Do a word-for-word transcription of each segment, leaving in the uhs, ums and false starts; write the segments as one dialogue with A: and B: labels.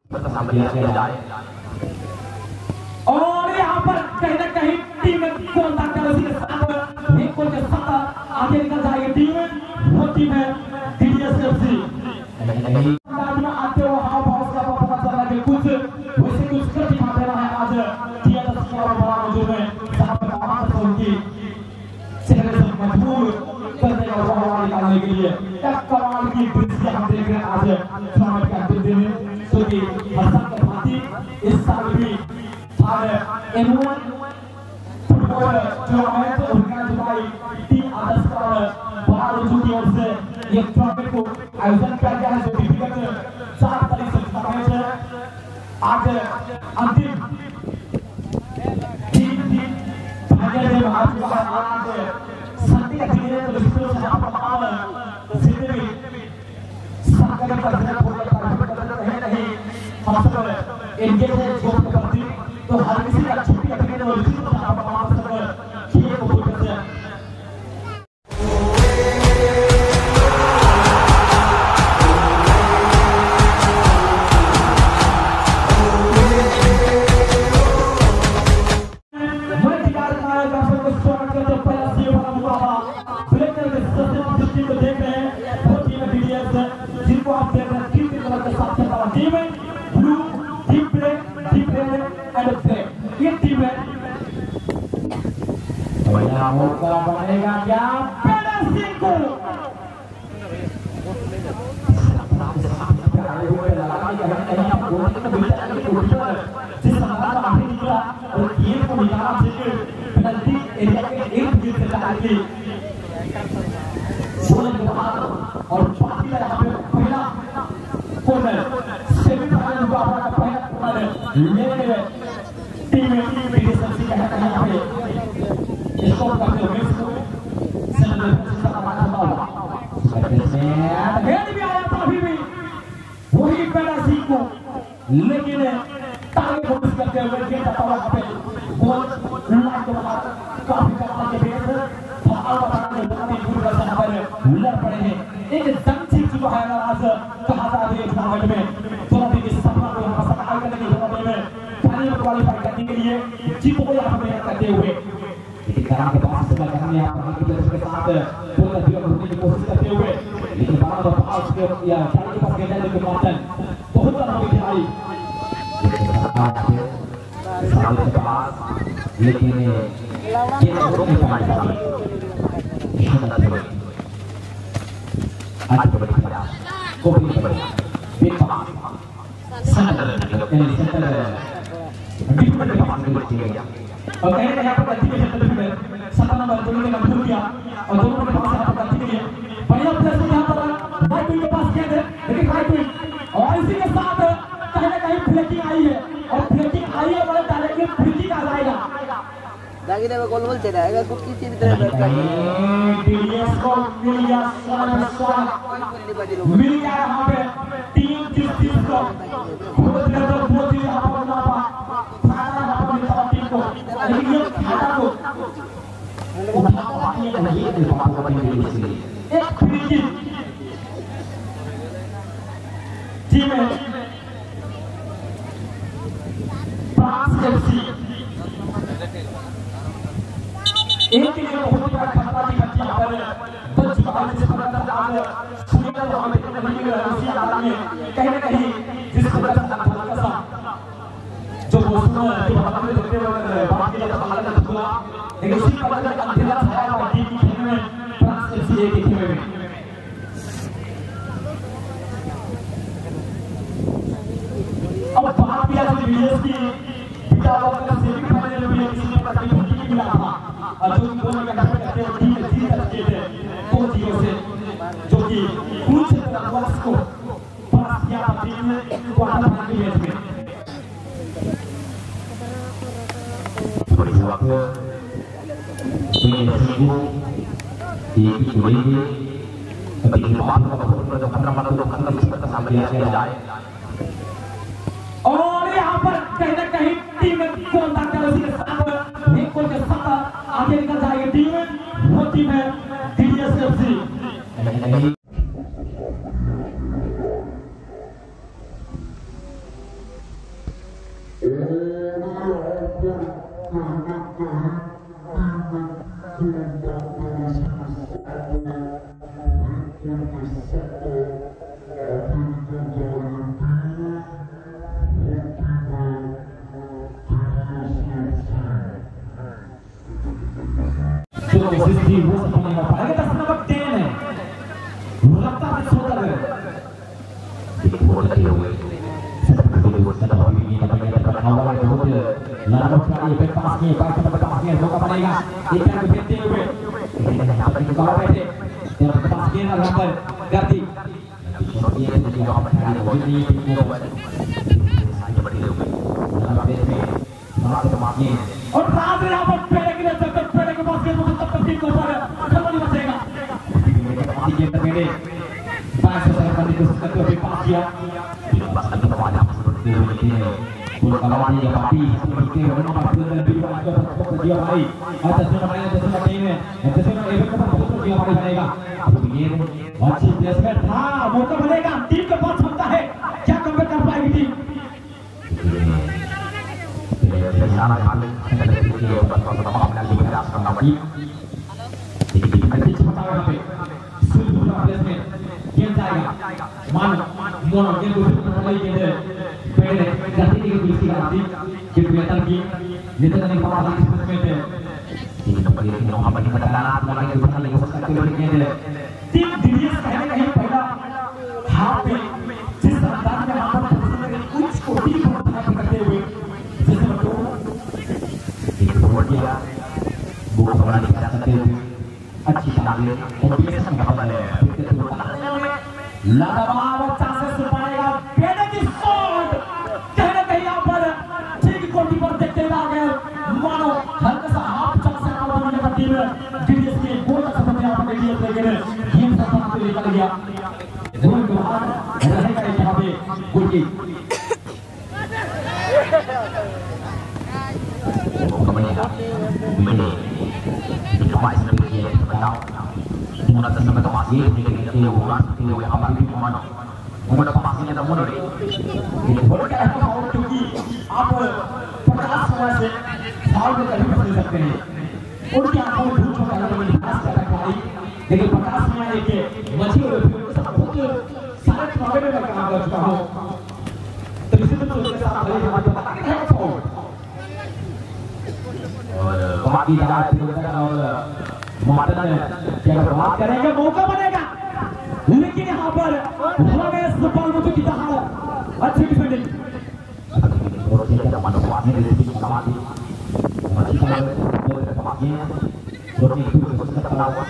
A: सामने किया जाए। और यहाँ पर कहीं ना कहीं टीम को उसी के साथ एक गोल के साथ आगे निकल जाएगी टीम। वो टीम है डीडीएस एफसी। में आते हुए हाव भाव का पता चल रहा है कुछ वैसे कुछ कर दिखा दे रहा है आज टीएस का बड़ा मौजूद है जहाँ पर कमाल से उनकी चेहरे से मजबूर करने का वाला निकालने के लिए एक कमाल की दृश्य हम देख रहे हैं आज टूर्नामेंट के अंतिम दिन में। तो कि हसन के भांति इस साल भी annual football tournament organise by T Adarsh का बड़ा रुचि की ओर से ये टूर्नामेंट को आयोजन किया गया है जो कि विगत चार तारीख से टूर्नामेंट है। आज अंतिम तीन दिन फाइनल में आज आज संडे का दिन है तो इसको से आप तमाम जितने भी सरकारी कर्मचारी कहीं नहीं हम सब एंगेज है जो प्रति तो हर किसी का छुट्टी का दिन और इसी को आप तमाम सब खेल को पूरा करते हैं। मौका बनेगा क्या पेनल्टी को जिस हमारा आखिरी निकला और गेम को निकाला चाहिए पेनल्टी एरिया के एक गेम से डाली सोलह के बाद और बाकी यहाँ पे पहला कॉर्नर सेमीफाइनल हुआ हमारा पहला कॉर्नर ले टीम डीडीएस का है यहाँ पे इसको करते हुए सेंटर का हमारा बाल हेड भी आया था अभी भी वही पेनल्टी को लेकिन टारगेट को मिस करते हुए गेट का पावर पे बॉल लाइन के बाहर काफी कमाल के बेस फाउल बताने वाले पूरी तरह पर लड़ पड़े हैं। एक जंग छिड़ चुका है आज कहा था ये टूर्नामेंट में दोनों टीम के सपना को यहाँ सफल करने के टूर्नामेंट में फाइनल में क्वालीफाई करने के लिए जीत को यहाँ पे करते हुए लेकिन के पास से करने यहाँ पर की तरफ के साथ पूरा दिया करने की कोशिश करते हुए लेकिन बार बार पास के या चार के पास गया लेकिन मार्टन बहुत तरह की खिलाड़ी सामने के पास लेकिन ये रोक नहीं पाया आज तो बड़ी खिला को भी बड़ी एक पास सेंटर सेंटर डिफेंड के पास में बड़ी गया और कहीं ना यहाँ पर गलती के क्षेत्र में सत्ता नंबर दोनों ने मंजूर किया और दोनों के पास यहाँ पर गलती के लिए बढ़िया प्लेस यहाँ पर राइट विंग के पास किया है लेकिन राइट विंग और इसी के साथ कहीं ना कहीं फ्लैकिंग आई है और फ्लैकिंग आई है मतलब डायरेक्टली फ्रीकिक आ जाएगा
B: दागी देवे गोल बोलते रहेगा कुछ की चीज तरह बैठ कर
A: डीडीएस को मिल गया मिल गया यहाँ पे टीम किस चीज को बहुत ज्यादा बहुत ही यहाँ पर ना फायदा यहाँ पर मिलता टीम को लेकिन ये फायदा को उठा पानी नहीं है इस बात को बनी हुई इसलिए एक फ्रीकिक टीम है फ्रांस एफसी एक के लिए बहुत बड़ा खतरा दिखती है पर बच चुका है जिस प्रकार से आज सुनीता जो हमें नहीं मिल रहा उसी आदमी में कहीं ना कहीं जिस प्रकार से हल्का सा जो दोस्तों जो हमारे में देखते हुए बात किया था हल्का सा खुला लेकिन उसी प्रकार का अंधेरा छाया हुआ टीम की खेल में फ्रांस एफसी एक खेल में अब बात किया था डीडीएस की पिता लोग का सेमीफाइनल में किसी का टीम मिला था और जो दोनों का डर करते हैं टीम जीत सकते थे दो चीजों से जो कि कुछ तरह को पास किया टीम क्वार्टर फाइनल मैच में बड़ी वक्त ये सीगो ये की जुड़ेगी अभी बात का बहुत बड़ा खतरा मतलब तो खतरा इस पर सामने किया जाए और यहाँ पर कहीं ना कहीं टीम को अंदाजा उसी के साथ एक गोल के साथ आगे निकल जाएगी टीम। वो टीम है डीडीएस एफसी। और रात में आप पेड़ के जब तक पेड़ के पास तब तक टीम को ऊपर खबर नहीं बचेगा ये मेरे पास से करने की कोशिश करते हुए पास किया बस अभी तो आजा करते हुए ये पूरा कमाने या पार्टी के होने का पूरा भी आगे तक दिया भाई और दसवें भाई दसवें टीम है दसवें में एक का बहुत दिया भाई बनेगा अब ये अच्छी प्लेसमेंट था मौका बनेगा टीम के पास क्षमता है क्या कम कर पाएगी टीम सारा खाली के ऊपर तो तमाम अपना भी प्रयास करना पड़ी लेकिन अच्छी क्षमता है पे सुपर प्लेसमेंट गेम जाएगा मान मोनो गेम को सुपर के लिए पहले गति की दूसरी गति के बेहतर की नेता ने कहा था प्लेसमेंट है लेकिन तो पहले कि हम अपनी बदलाना लगा के ऊपर लेके उसका के लिए टीम डीडीएस कहने कहीं पहला हाथ पे जिस अंदाज में हाथ पर कुछ कोटी को करते हुए दिया बुक बनाने की सकते हुए अच्छी तालीम और बेसन का बल है लगातार चांसेस से पाएगा बेटे की शॉट कहने कहीं यहाँ पर ठीक कोटी पर देखते हुए मानो हल्का सा हाफ चांस से आउट होने का टीम डीडीएस के गोल का सफर यहाँ पर डीडीएस लेकर गेम से साथ में निकल गया गोल के बाद रहेगा यहाँ पे गोल की ini itu masih lebih ya kenal mula senang itu masih ini ini bukan ini yang apa ini mana mula pasnya itu mana ini boleh kita mau cuci apa पचास से साल के करीब बन सकते हैं उनकी आंखों में धूप छोटा लगा मुझे खास कर रखा है लेकिन पचास में एक मछली और सब कुछ सारे मामले में काम कर चुका हूँ तो इसी तरह उसके साथ हमारे हमारे पता नहीं है और बाकी रात और मदन क्या बात करेंगे मौका बनेगा लेकिन यहाँ पर रमेश पालमुथु की तरह अच्छी डिफेंडिंग और क्या मनोवादी रेसिंग समाधि मछली का समाधि और एक दूसरे को सकता हुआ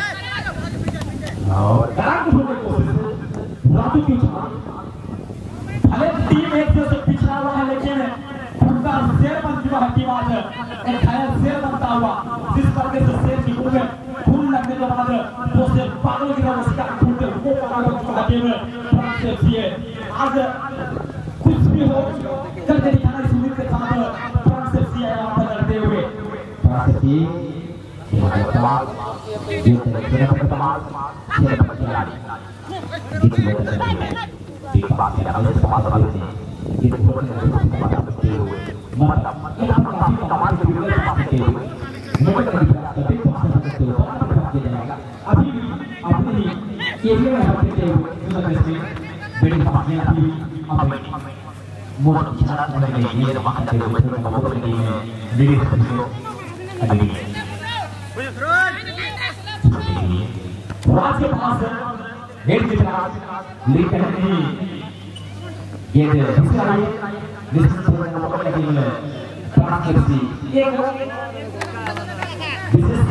A: और डांग होने की कोशिश रातू की भले टीम एक से पिछड़ा हुआ है लेकिन उनका शेर बनती हुआ की बात है एक घायल शेर बनता हुआ जिस तरीके से शेर की खून में खून लगने के बाद वो शेर पागल की तरह उसका खून के वो पागल हो चुका टीम फ्रांस से ये आज कुछ भी हो करके दिखाना इस उम्मीद के साथ फ्रांस से ये यहाँ पर लड़ते हुए फ्रांस से ये कमाल ये तेरे का कमाल ये का खिलाड़ी जीत लेते हैं एक बात है हम इस समाज वाले से ये बहुत मतलब ये हम काफी कमाल की वीडियो बनाते हैं मोबाइल का प्रयास करते हैं सकते हो किया जाएगा अभी भी अपने ही एरिया में हम देखते हैं मतलब इसमें बेटे समाजने अभी अब मोबाइल की तरह होने के लिए ये वहां जाते हुए तो मोबाइल के लिए मेरे समझो अभी राज के पास नेट की तरह लेकर नहीं ये दूसरा है जिससे मोबाइल के लिए प्राप्त करती एक विशेष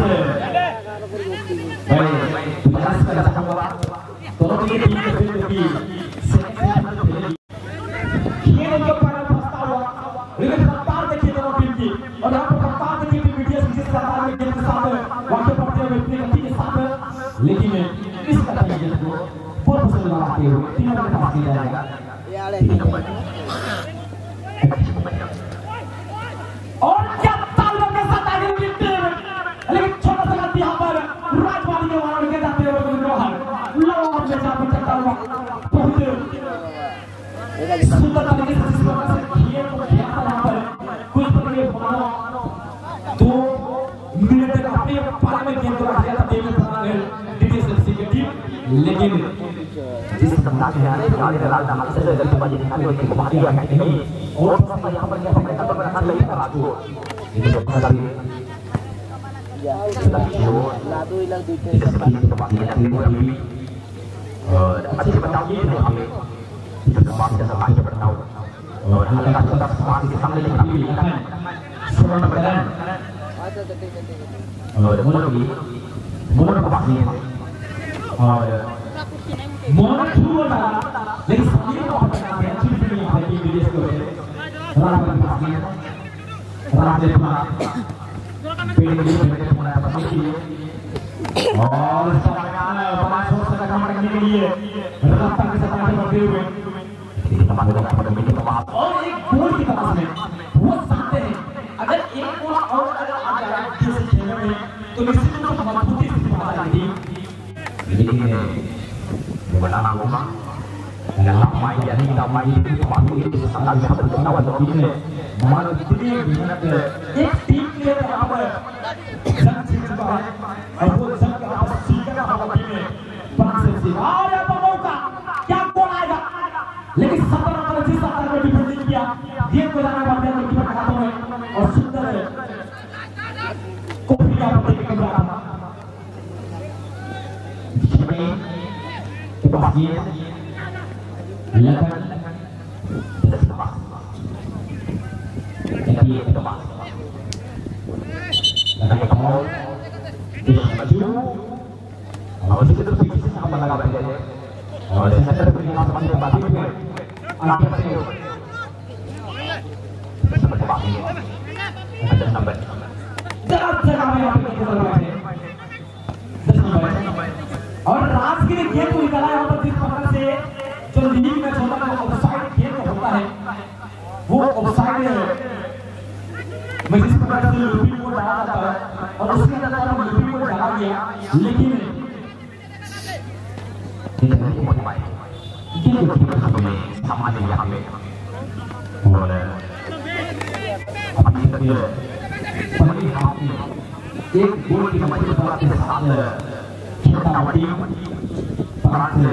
A: भाई प्रयास कर रहा हूं दोनों की टीम के बीच की खेल के पर फंसा हुआ लेकिन रफ्तार देखिए दोनों टीम की और यहां पर रफ्तार देखिए बीटीएस किस रफ्तार में गेम के साथ वाकई पड़ते हुए इतनी गति के साथ लेकिन इस तरह के गेम को बहुत पसंद लगाते हुए तीनों के पास किया जाएगा और क्या तालमेल के साथ आगे की टीम लेकिन छोटा सा गलती यहाँ पर राजवाड़ी के वहां लेके जाते हुए बाहर लाओ में जा पर चक्कर हुआ बहुत सुंदर तरीके से इस प्रकार से खेल को खेलता यहाँ पर कुछ पर ये मानो
C: kembali dalam dalam sesuai dengan bagian kami untuk membahagiakan ini. Orang apa yang mereka mereka berangkat lagi ragu. Ini sekali.
B: Ya, lalu hilang duitnya.
C: Tidak seperti kebahagiaan ibu kami. Eh, masih bertahu ini kami. Tidak kembali dan semakin bertahu. Oh, hal yang kita semua di sana yang kami kan. Semua berjalan.
B: Ada gede-gede.
C: Oh, ada mana lagi? Mana kebahagiaan? Oh, ada.
A: Mana dua dah. Jadi sekali tu apa yang dia cakap ni apa yang dia cakap. Rakyat kebahagiaan. Rakyat kebahagiaan. Pilih pilih mulai apa lagi? Oh, sekarang masuk sekarang mereka ni dia. Rakyat ke sana macam apa?
C: Kita tempat kita pada kita bahas.
A: और एक गोल की तलाश में बहुत सकते हैं अगर एक गोल और अगर आ जाए किसी खेल में तो निश्चित रूप से मजबूती से बाहर आएगी
C: Jadi gimana rumah dalam main jadi kita main itu pasti itu sangat sangat berkawan untuk ini.
A: हमारे जितने भी मेहनत है एक टीम प्लेयर यहाँ पर जंग जीत चुका है और वो जंग का आपस सीखने का होगा टीम में फ्रांस से और अब मौका क्या गोल आएगा लेकिन सत्तर नंबर जिस सत्तर में डिफेंडिंग किया ये गोल आने वाले हैं कीपर के हाथों में और सुंदर कोपी का पत्ते के कमरा था
C: Ini kebahagiaan lakukan tidak sebab jadi sebab karena kamu tidak maju kalau itu terus bisa sama lagi berjalan kalau saya terus dengan teman teman baru ini anak saya seperti kebahagiaan ada nampak
A: जरा जरा में यहाँ पे किधर बैठे दस number और राज के लिए गेम को निकाला है और जिस प्रकार से जो लीग में छोटा सा ऑफसाइड गेम होता है वो ऑफसाइड में जिस प्रकार से लूपिंग को डाला जाता है और उसके अंदर हम लूपिंग को डाला गया लेकिन
C: tidak mau dimain ini kita kami sama dengan kami boleh apa kita dia seperti kami एक गोल की कमाई के साथ के साथ खिलाड़ी France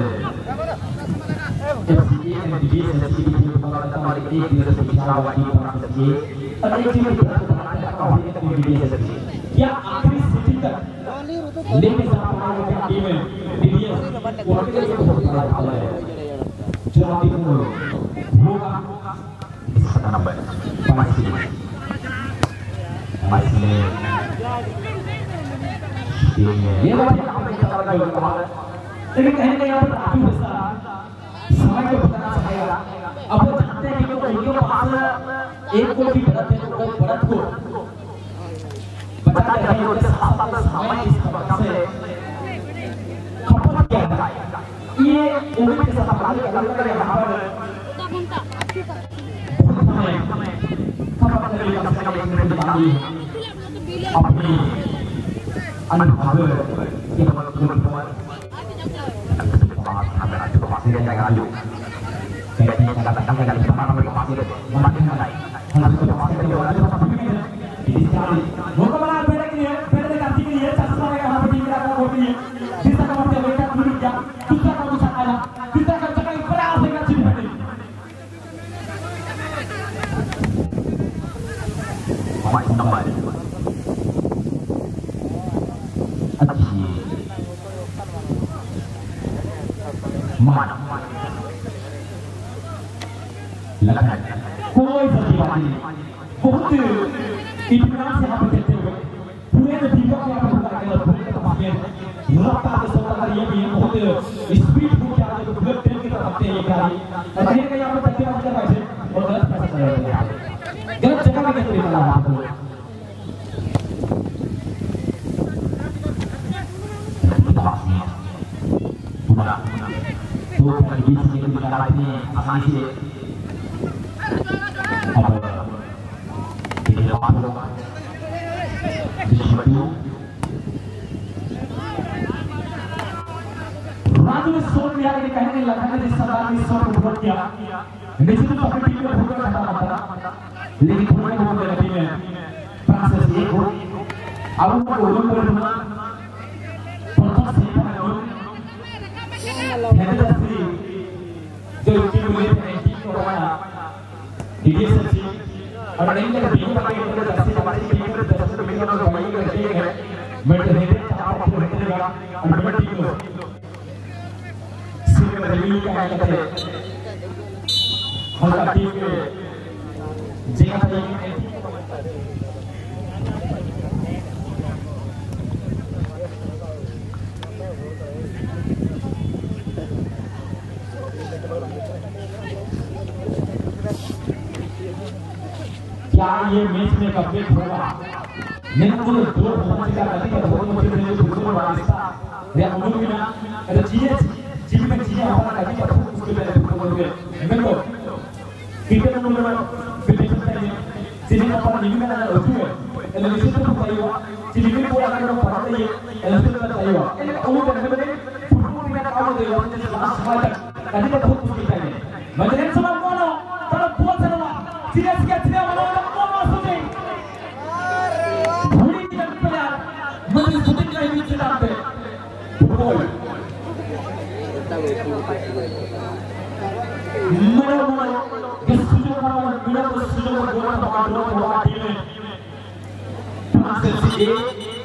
C: FC and DS FC की टीम का कमाई एक दिन से पिछड़ा हुआ टीम फ्रांस की और एक टीम का कमाई का हुआ टीम डीएस एफसी क्या आखिरी सिटी तक लेके जाना पाएगा टीम में डीएस वो के लिए बहुत बड़ा हाल है जो टीम होगा इसका नंबर माइसी माइसी ये बात यहाँ पे चला गया है लेकिन कहीं ना यहाँ पर काफी बस्ता समय को बताना चाहेगा अब वो जानते हैं कि उनके पास एक को भी बढ़त है तो बढ़त को बता रहे हैं उसके साथ साथ समय इस प्रकार से खपत किया जाएगा ये उम्मीद के साथ अपराध के अलग अलग यहाँ पर समय खपत करने का सबसे कम एक मिनट बाकी अपनी अनुभव yang berkumpul sampai ada pasti dia jangan lanjut kayaknya kata-kata dengan kemana mereka pasti memakai naik harus kita pasti dia ada apa ini ini sekali mau kemana beda ini beda dengan sini ya cara mereka harus diingat apa ini bisa kamu mereka dulu ya kita kamu sana kita akan cakap beras dengan sini ini Mama nombor mana लगन कोई सच्ची बात नहीं बहुत इत्मीनान से यहाँ पे चलते हुए पूरे दीपक के यहाँ पे पूरा अकेला पूरे के तमाम ये रफ्तार के साथ अगर ये भी बहुत स्पीड हो क्या है तो बुलेट ट्रेन की तरफ चलते हैं ये गाड़ी और कहीं कहीं यहाँ पे चलते रहते हैं वैसे और गलत पैसा चल रहा है गलत जगह में कैसे निकला वहाँ पे पूरा तो बीच में निकाला इतनी आसानी से अब ये बात लोग राजू ने सोच लिया कि कहीं नहीं लगा जिस सरकार ने सोच को भोट किया निश्चित रूप से अपनी टीम में भोट करना पड़ता लेकिन थोड़े बहुत मेरी टीम में फ्रांस से एक हो अब उनको गोल कर दूंगा प्रथम से जो D D S F C और नहीं तो टीम का एक तो दस से हमारी टीम में दस से मिलियन और भाई करते हैं मैं तो नहीं चार को रहेगा और मैं टीम को सिर्फ रिव्यू का है कहते हमारा टीम के जीना चाहिए क्या ये मैच में कंप्लीट होगा नहीं तो दो मैच का गति का बहुत मुश्किल है जो फुटबॉल वाला है हम लोग ना अरे चीजें चीज में चीजें हमारा गति का बहुत मुश्किल है फुटबॉल में मैं तो क्रिकेट में मैं बिल्कुल नहीं चीजें पर नहीं मैं होती है एंड निश्चित रूप से हुआ चीजें भी पूरा करना पड़ता है एंड निश्चित रूप से हुआ एक और करने में फुटबॉल में काम होता है जैसे लास्ट समय तक गति का बहुत मुश्किल है मगर सब बोलो पर बहुत सारा चीजें क्या चीजें वाला Mungkin sudah kaya itu sampai football. Mana mana kesulitan mana mana kesulitan bola tempat bola bola ini. Masih sih.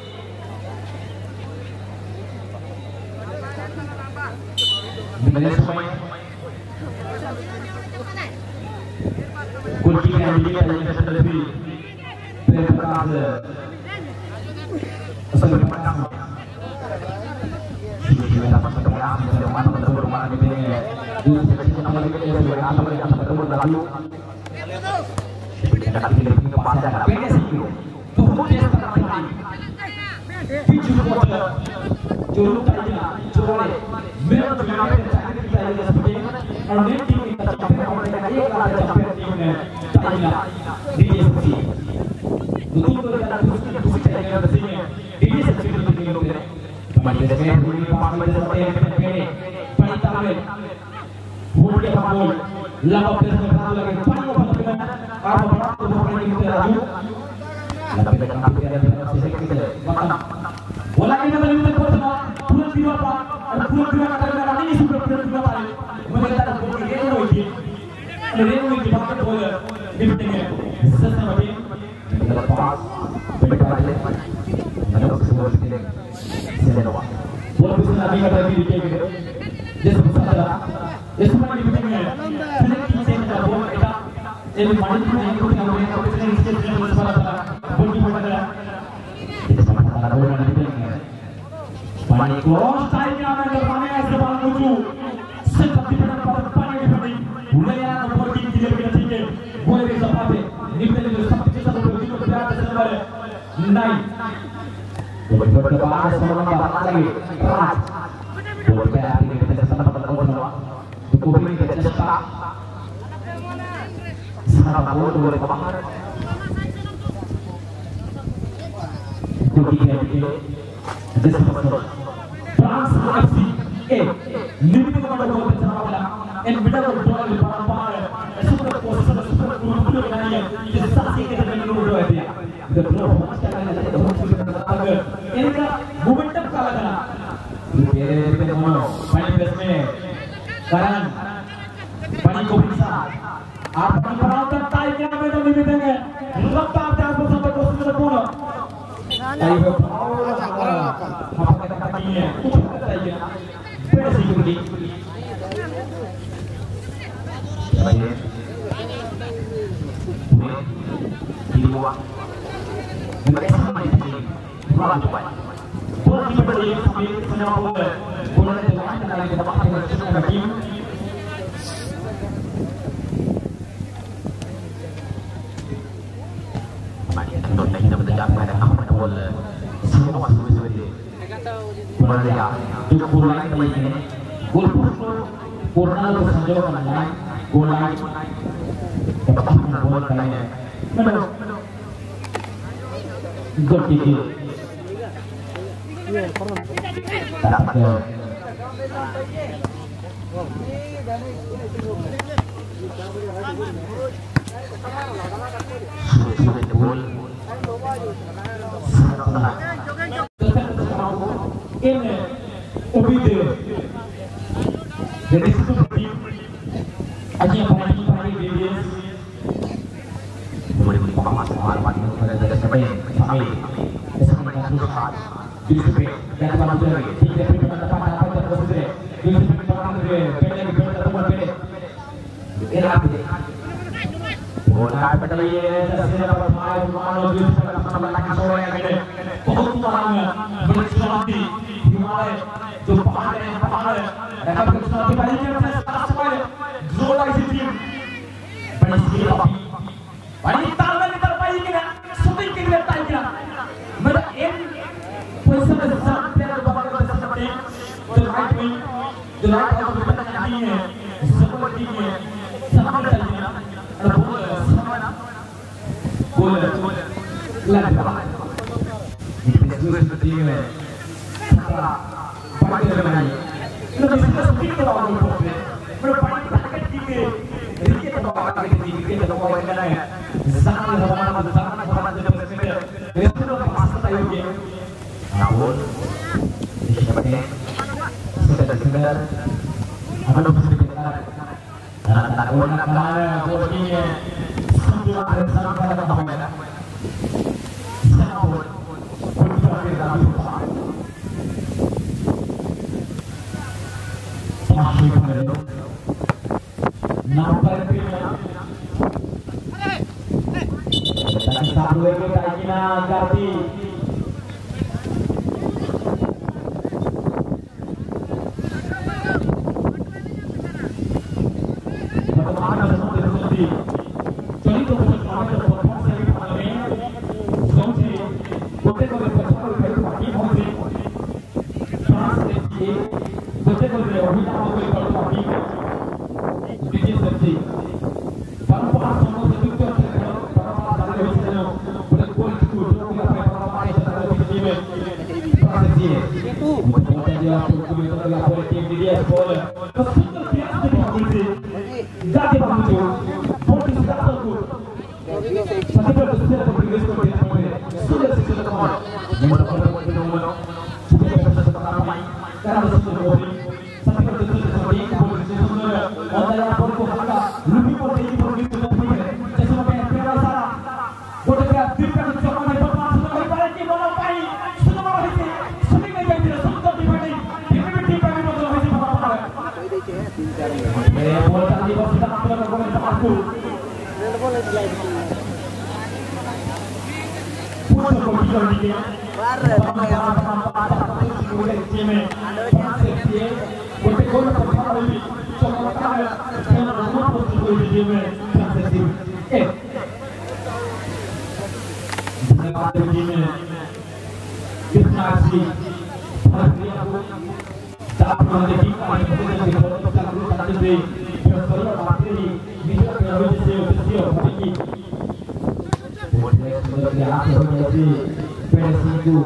C: Dimana semua? Kunci yang dia yang sudah lebih berkata. Asal berpandang Ini dapat berkemas Dari mana bertemu rumah ini Ini seperti nama lagi Dari mana bertemu bertemu lalu Tidak akan pilih Ini kepada Beda sih Kemudian sekarang ini Tujuh kuota Juruk tanya Juruk Mereka dengan Cakit kita yang seperti Kalau nanti kita capai Orang yang ia Kalau capai Timnya Tanya D D S C Betul-betul kita Terus kita yang ada sini ini sesuatu yang kita lakukan. Banyak sekali ini pasti sesuatu yang kita lakukan. Banyak sekali. Boleh apa boleh. Lalu kita berkata lagi. Banyak apa kita. Apa apa tu boleh kita lalu. Lalu kita akan kita ada sisi kita. Maka. Walau kita belum tentu sama. Pulang dua apa. Pulang dua kata kita ini sudah pulang dua kali. Mereka tak boleh ini lagi. Ini lagi kita boleh. Kita tengok. Sesuatu yang kita lepas. Berkata. Ada kesemua sini, sini doang. Boleh bisa nabi kata diri kita, jadi besar. Jadi semua di dunia, sini kita tidak boleh kita. Jadi mana pun yang kita nak buat, kita sini sini sini besar besar. Boleh boleh. Jadi semua kita boleh nabi kita. Panik. Orang saya yang ada mana yang sebab lucu, seperti pada pada panik seperti. Mulai yang nomor tiga tidak kita tinggal. Boleh bisa pakai. Ini kita seperti kita boleh kita berada sebentar. Nine. Buat kebanggaan semua orang lagi keras. Buat kayak ini kita sama sama semua. Cukup ini kita cetak. Sangat boleh boleh kebanggaan. Cukup ini kita. Jadi semua. France F C. Eh, lebih kepada dua bersama bola. And beda bola di parah-parah. Super posisi super guru-guru yang ini. Jadi saksi kita dengan guru dia. Betul. अगर इनका momentum काला करा ये पे दोनों पानी plus में कारण पानी को पिसा आप पानी बनाओ तो टाइम क्या में तो नहीं देंगे लगता है आप सब को सुन रहे हो टाइम हम कहते हैं ये कुछ बताइए बड़े सिक्योरिटी ये ini buah mereka sama di sini bukan coba bukan di beli sambil senyawa boleh boleh dengan kita lagi dapat dengan kita lagi banyak tentu kita berdekat pada apa yang boleh semua masuk seperti boleh ya itu kurang lagi ini boleh kurang lagi senjawa lain kurang lagi dapat boleh kalian benar good video tak ada sudah dulu ini obide jadi seperti aja paling paling dia Eh, Fahmi. Esok dengan Ruslan. Yusuf dan Tuan Putri. Tiga puluh depan apa yang terus dia. Yusuf Tuan Putri. Pendek pendek teman pendek. Ini apa dia? Bola pada dia sudah bermain malu Yusuf sama lagi sore yang ini. बहुत मांगा बरसाती हिमालय जो पहाड़ है पहाड़ है ऐसा बरसाती भाई के अपने साथ समय जोड़ा इसी टीम बड़ी सी अभी भाई ताल में निकल पाई कि ना शूटिंग के लिए टाइम क्या मेरा एक पैसा में साथ तेरा बाबा का सकते जो राइट में जो राइट आउट में नहीं है सपोर्ट की है सामने चलिए ना और बोल बोल लग रहा है juga seperti ini. Setelah pakai dengan ini, kita bisa sedikit lawan problem. Berpaling pakai tiga, jadi kita bawa pakai tiga, kita bawa dengan ini. Sangat ramai, sangat ramai dalam sekitar. Itu adalah masa tayu game. Namun, seperti sudah dengar, ada sedikit dan tak boleh kerana bosnya semua ada sampai ada kamera. Sangat Nampak pilih. Tapi satu lagi tak kena ganti. Bagaimana semua terjadi? Jadi tu betul betul performa saya di parlimen. Sonsi, betul betul performa saya di parlimen. Translate, betul betul kita mau berparti. Jadi seperti para para semua itu kita para para dari sana boleh boleh itu kita para para para dari sini para sini itu betul dia untuk kita boleh tim dia boleh kesulitan dia tidak boleh jadi bantu boleh sudah tahu tapi kalau sudah bergerak seperti ini sudah sudah kawan nomor nomor nomor sudah sudah ramai karena sudah boleh tapi kalau sudah seperti ini boleh sudah ada yang perlu kita lebih boleh ini perlu kita boleh sesuatu yang kita salah boleh kita tidak cuma di bawah sudah balik di bawah pai sudah bawah ini sudah yang tidak sudah di bawah ini ini di bawah ini sudah di bawah eh boleh tadi bos kita akan boleh aku boleh slide punya komputer ini baru boleh cime boleh gol pertama ini coba kita dengan rumah posisi di cime transaksi eh dengan cime kita sih hari aku tak pernah lagi kami kita di kota Singapura tadi di Australia materi bisa kalau di sini di sini hari boleh sebenarnya aku menjadi presidu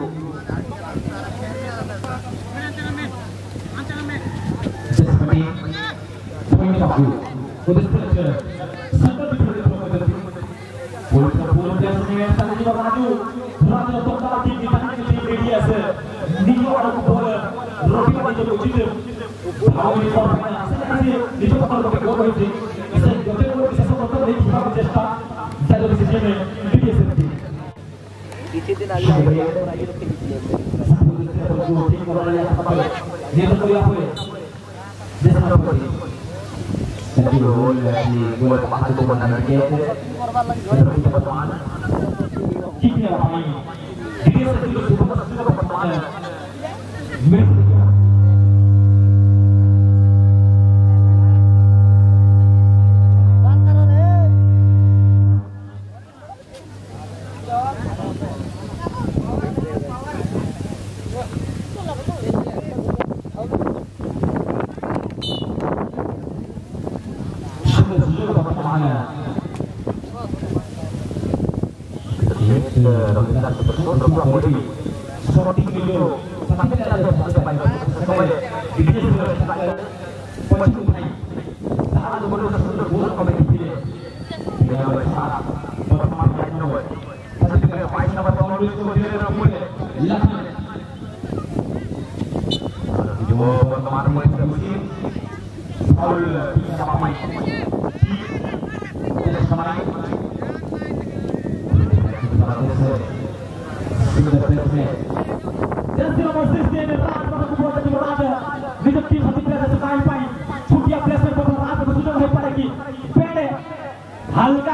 C: seperti poin baru untuk pelajar sampai di program boleh terpuluh dan sembilan tadi juga maju berada total di tangan di media se Nino ada bola Robi pada jadi ujian tahu ini permainan sekali di coba kalau pakai gol ini bisa jadi gol bisa seperti ini kita bercesta saya dari sini media seperti
B: किसी दिन आगे बढ़ेगा तो आगे लोग खेलते हैं
C: dia terkuliah boleh dia sangat boleh jadi gol di gol tempat itu pun ada dia seperti pertama kita apa ini dia seperti itu sudah pertama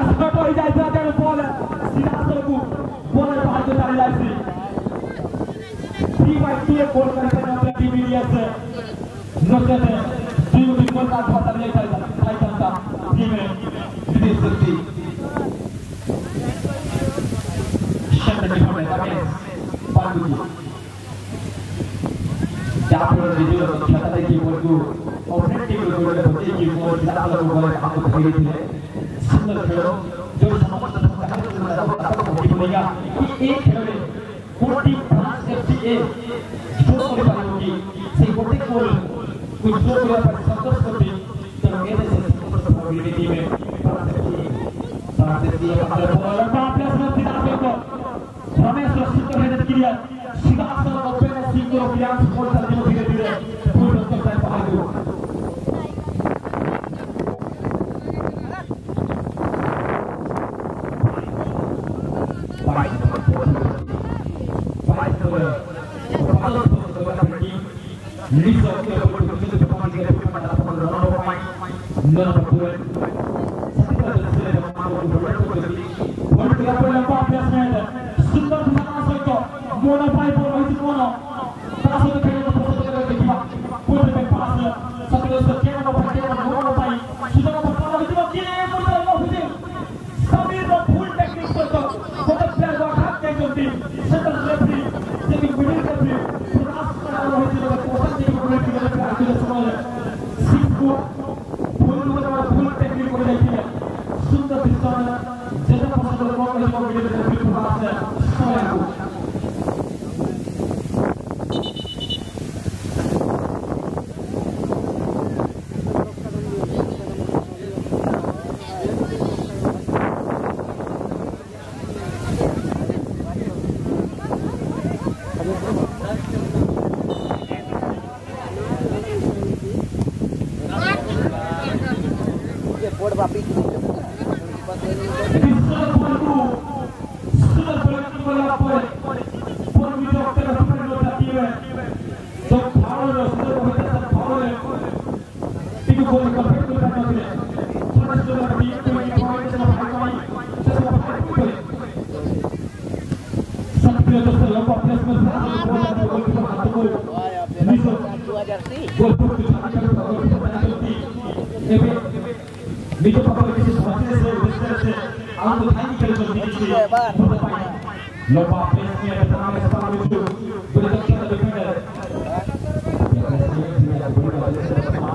C: Seperti ijazah dari bola, siapa selaku bola bahagia dari lagi. Tiba tiba bola dari sana di media se, nuketnya tiba tiba bola bahagia dari lagi. Lagi tanda, tiba di sisi. Siapa yang boleh tapi pandu. Jangan video siapa lagi bola objective बोले बच्चे की वो ज्यादा लोग बोले आपको खरीद ले सुंदर खेलो जो समझ सकता है तो मैं आपको बोलेगा कि एक खेल में फोर्टी प्लस एफसीए जो कोई पाएगी से फोर्टी को कुछ जो कोई पर संतोष करते तो मेरे से संतोष प्रोबेबिलिटी में प्राप्त किया अपने बोलर का प्लस में खिलाफ को हमें सुरक्षित रहने के लिए सीधा असर ओपन सीख को अभ्यास और करने धीरे धीरे पूर्ण तक तक पहुंचो Lisa kita perlu kita perlu kita perlu pada pada orang orang non betul. Kita sudah dapat mampu berbuat betul. Buat kita perlu apa biasanya? Sudah bersama saya. Mono pai bola itu mono. Terus kita kena proses kita kita. Buat kita pas satu dua sekian atau sekian mono pai. Sudah dapat bola itu kini boleh Allah itu. Kami dah full teknik betul. Kita player waktu yang jadi. Setelah referee jadi winning referee. Allah itu dapat proses kita semua sikku full full teknik boleh dia sudah bisa jadi pasal orang yang mau video itu bahasa semua itu
B: Papi
C: Video pakai di sini saya saya aku tadi kalau di sini lomba pesnya pertama pertama itu boleh kita defender ya saya boleh kita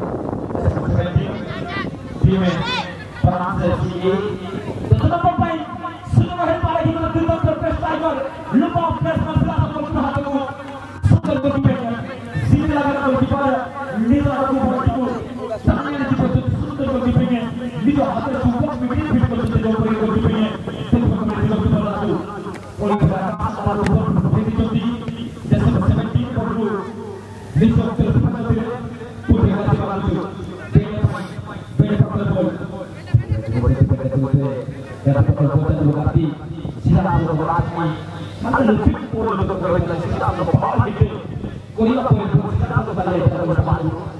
C: tim Prancis tetap pemain sudah main pada kita tidak terpes tiger lomba pes masalah atau hatu sudah begitu sini lagi kalau di pada nila aku begitu tangan di situ sudah begitu video hasil support video video kita jauh pergi ke dunia sebab kami tidak bisa lalu oleh kerana masalah luar jadi jadi jadi seventeen perlu video terus pada putih hati baru beda beda perlu boleh kita kata era perbuatan berarti siapa berarti mana lebih perlu untuk berjalan siapa berapa itu Korea boleh siapa balik pada berapa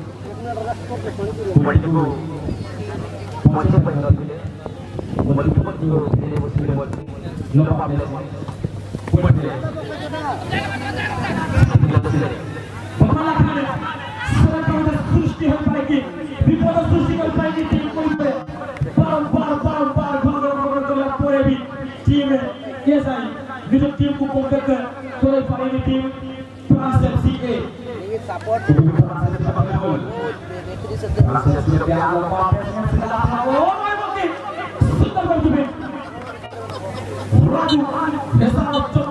C: itu masih banyak kembali cepat juga ini musim ini lomba belas buat dia pemalas ini serta udah suci lagi di bawah suci lagi tim kulit bam bam bam bam bam bam bam porebi tim ya saya gitu tim kupon ke kalau pada ini tim Prancis C A
B: ini support
C: Prancis sudah lomba oh Raju, essa